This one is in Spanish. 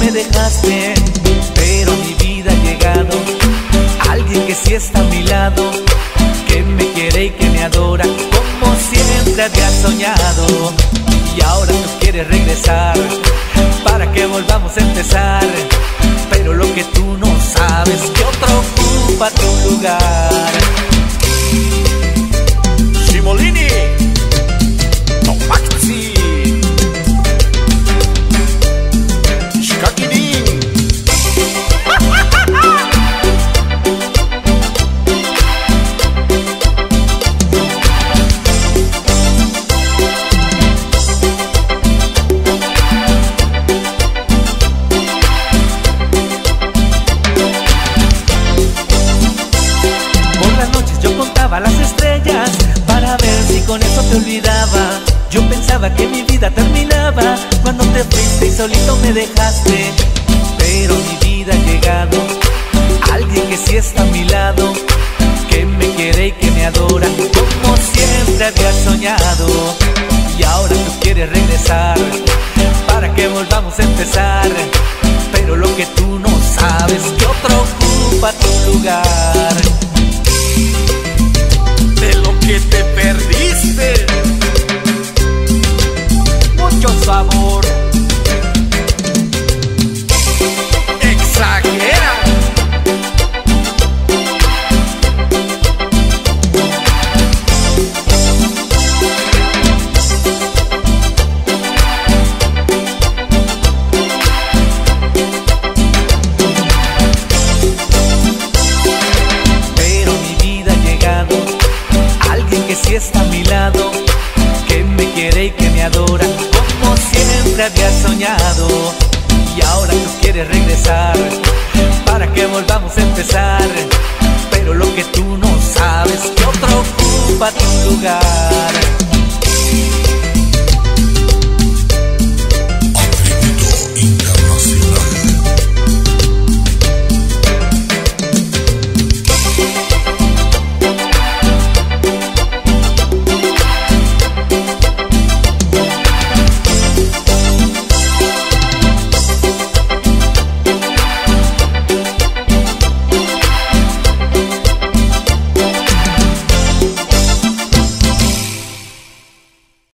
me dejaste, pero a mi vida ha llegado alguien que sí está a mi lado, que me quiere y que me adora como siempre había soñado. Y ahora tú quieres regresar para que volvamos a empezar, pero lo que tú no sabes que otro ocupa tu lugar. Simolini, Tomaxi, Shkakirin. Por las noches yo contaba las estrellas para ver si con eso te olvidaba. Yo pensaba que mi vida terminaba cuando te fuiste y solito me dejaste, pero mi vida ha llegado alguien que sí está a mi lado, que me quiere y que me adora como siempre había soñado. Y ahora tú quieres regresar para que volvamos a empezar, pero lo que tú no sabes que otro ocupa tu lugar. De lo que te perdiste, Mucho sabor. exagera. Pero mi vida ha llegado alguien que sí está a mi lado, que me quiere y que me adora como siempre había soñado. Y ahora tú quieres regresar para que volvamos a empezar, pero lo que tú no sabes que otro ocupa tu lugar.